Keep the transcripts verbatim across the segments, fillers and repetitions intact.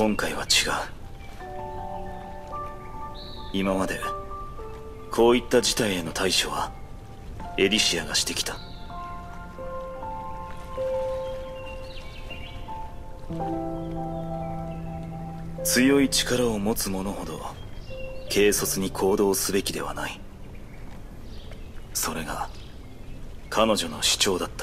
今回は違う。今までこういった事態への対処はエリシアがしてきた。強い力を持つ者ほど軽率に行動すべきではない。それが彼女の主張だった。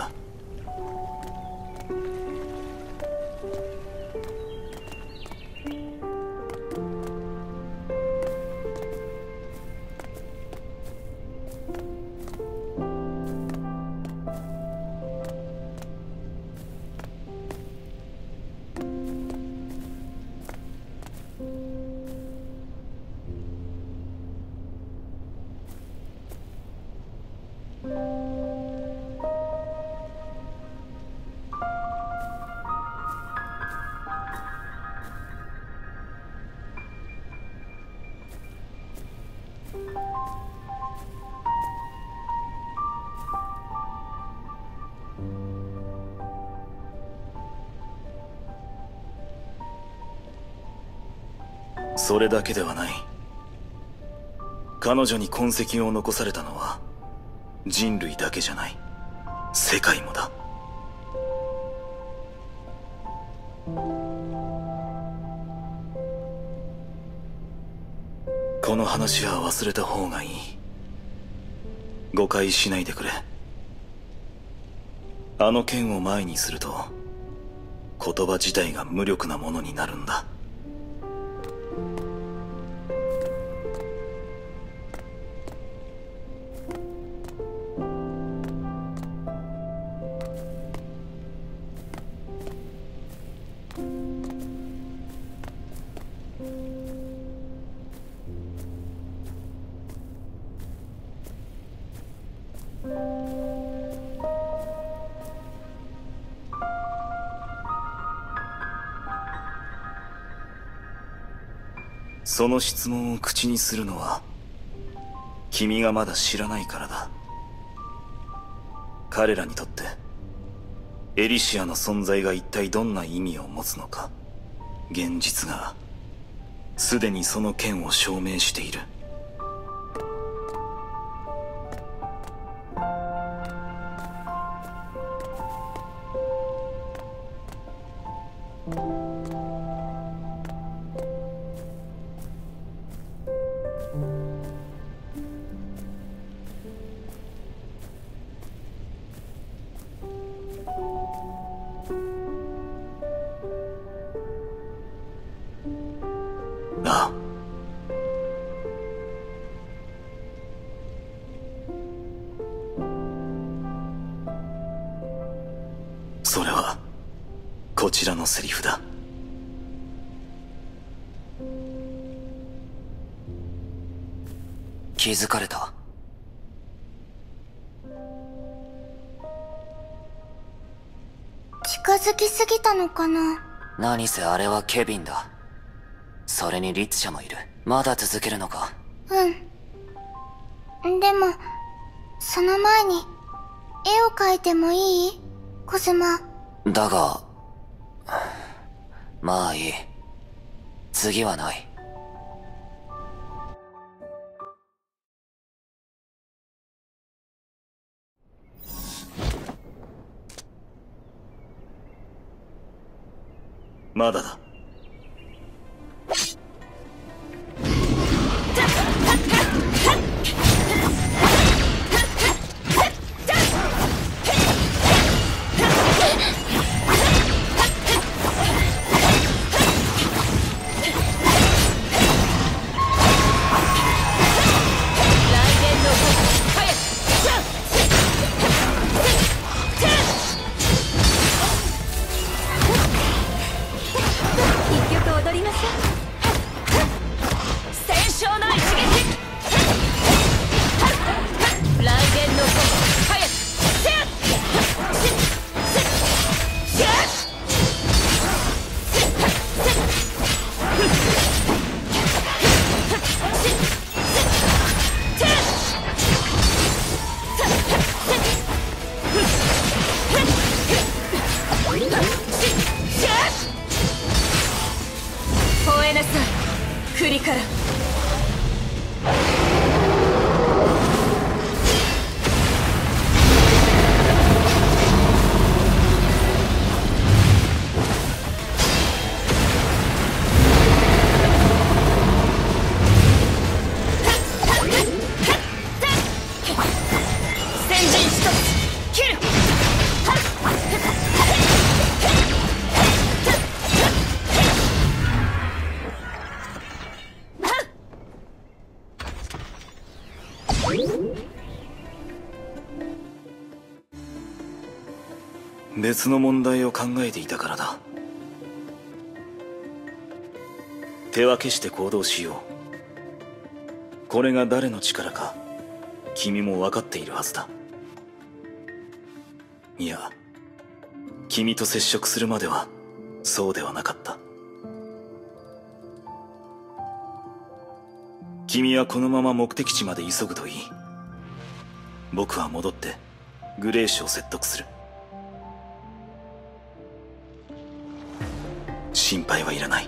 それだけではない。彼女に痕跡を残されたのは人類だけじゃない、世界もだ。この話は忘れた方がいい。誤解しないでくれ。あの剣を前にすると言葉自体が無力なものになるんだ。その質問を口にするのは君がまだ知らないからだ。彼らにとってエリシアの存在が一体どんな意味を持つのか、現実がすでにその件を証明している。ああ、それはこちらのセリフだ。 気づかれた。 近づきすぎたのかな。 何せあれはケビンだ。それに律者もいる。まだ続けるのか？ うん。でもその前に絵を描いてもいい？コズマ。 だがまあいい。次はない。 まだだ。 う別の問題を考えていたからだ。手分けして行動しよう。これが誰の力か君も分かっているはずだ。いや、君と接触するまではそうではなかった。君はこのまま目的地まで急ぐといい。僕は戻ってグレイシュを説得する。心配はいらない。